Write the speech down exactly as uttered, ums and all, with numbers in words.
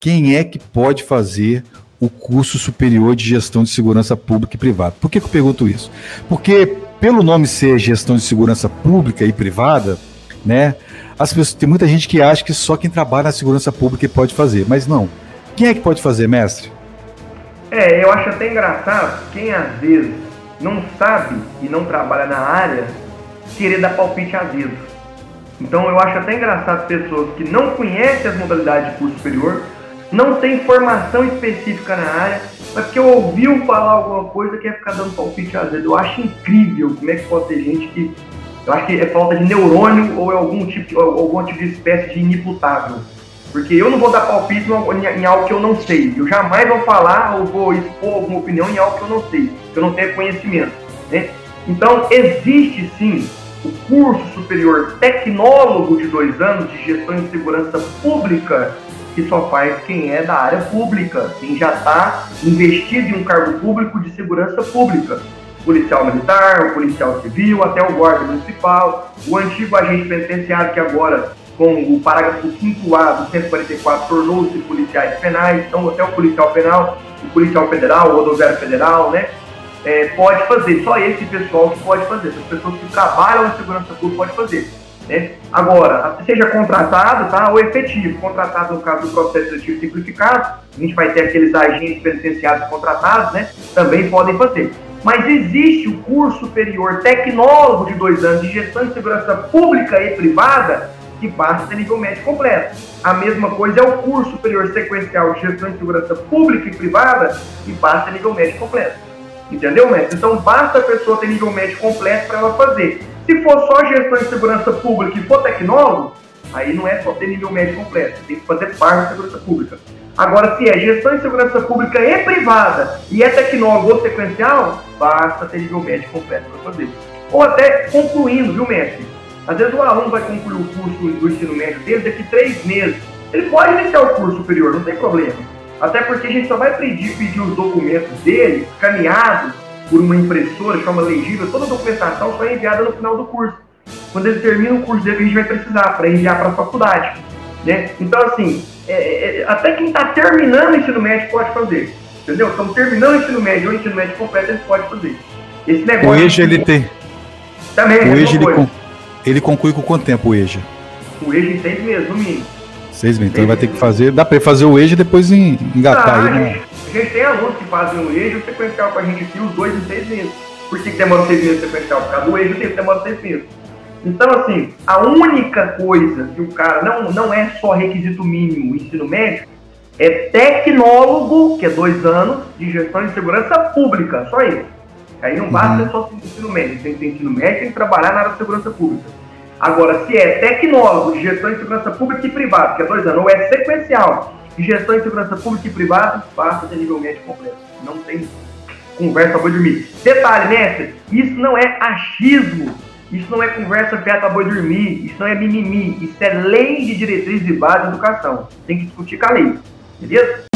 quem é que pode fazer o curso superior de gestão de segurança pública e privada? Por que que eu pergunto isso? Porque, pelo nome ser gestão de segurança pública e privada, né, as pessoas, tem muita gente que acha que só quem trabalha na segurança pública pode fazer, mas não. Quem é que pode fazer, mestre? É, eu acho até engraçado quem às vezes não sabe e não trabalha na área querer dar palpite a dedo. Então eu acho até engraçado pessoas que não conhecem as modalidades de curso superior, não tem formação específica na área, mas porque ouviu falar alguma coisa quer ficar dando palpite a dedo. Eu acho incrível como é que pode ter gente que... Eu acho que é falta de neurônio ou é algum tipo de, algum tipo de espécie de inimputável. Porque eu não vou dar palpite em algo que eu não sei. Eu jamais vou falar ou vou expor alguma opinião em algo que eu não sei, que eu não tenho conhecimento, né? Então, existe sim o curso superior tecnólogo de dois anos de gestão de segurança pública, que só faz quem é da área pública, quem já está investido em um cargo público de segurança pública. Policial militar, o policial civil, até o guarda municipal, o antigo agente penitenciário que agora, com o parágrafo quinto A do cento e quarenta e quatro, tornou-se policiais penais, então até o policial penal, o policial federal, o rodoviário federal, né, é, pode fazer. Só esse pessoal que pode fazer, as pessoas que trabalham na segurança pública podem fazer, né. Agora, seja contratado, tá, ou efetivo. Contratado no caso do processo seletivo simplificado, a gente vai ter aqueles agentes penitenciários contratados, né, também podem fazer. Mas existe o curso superior tecnólogo de dois anos de gestão de segurança pública e privada, que basta ter nível médio completo. A mesma coisa é o curso superior sequencial de gestão de segurança pública e privada, que basta ter nível médio completo. Entendeu, mestre? Então basta a pessoa ter nível médio completo para ela fazer. Se for só gestão de segurança pública e for tecnólogo, aí não é só ter nível médio completo, tem que fazer parte da segurança pública. Agora, se é gestão de segurança pública e privada e é tecnólogo ou sequencial, basta ter nível médio completo para fazer. Ou até concluindo, viu, mestre? Às vezes o aluno vai concluir o curso do ensino médio dele daqui a três meses. Ele pode iniciar o curso superior, não tem problema. Até porque a gente só vai pedir, pedir os documentos dele, escaneados por uma impressora, chama legível, toda a documentação só é enviada no final do curso. Quando ele termina o curso dele, a gente vai precisar para enviar para a faculdade, né? Então, assim, é, é, até quem está terminando o ensino médio pode fazer, entendeu? Estamos terminando o ensino médio ou o ensino médio completo, eles podem fazer. Esse negócio... O EJA, ele tem... Também, o EJA, ele, con... ele conclui com quanto tempo, o EJA? O EJA em seis meses, no mínimo. Seis meses, então ele vai ter que fazer... Dá para fazer o EJA e depois engatar ah, aí, a, né? gente, a gente tem alunos que fazem o EJA e o sequencial com a gente aqui, os dois em seis meses. Por que demora seis meses o sequencial? Por causa do EJA, o tempo demora seis meses. Então, assim, a única coisa que o cara, não, não é só requisito mínimo o ensino médio, é tecnólogo, que é dois anos, de gestão de segurança pública, só isso. Aí não basta uhum. só ensino médio, tem que ter ensino médio, tem que trabalhar na área de segurança pública. Agora, se é tecnólogo de gestão de segurança pública e privada, que é dois anos, ou é sequencial de gestão de segurança pública e privada, basta ter nível médio completo. Não tem conversa pra dormir. Detalhe, mestre, isso não é achismo. Isso não é conversa fiada pra boi dormir, isso não é mimimi, isso é lei de diretriz e base da educação. Tem que discutir com a lei, beleza?